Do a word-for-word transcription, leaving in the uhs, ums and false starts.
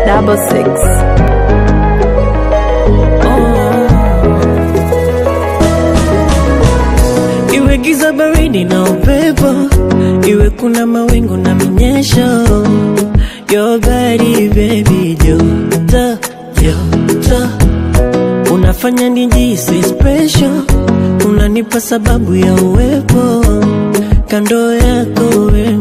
double six. Oh. Iwe giza baridi na upepo, iwe kuna mawingu na minyesho, your body baby joto, joto. Unafanya nijisi special, unanipa sababu ya uwepo kando yako wewe.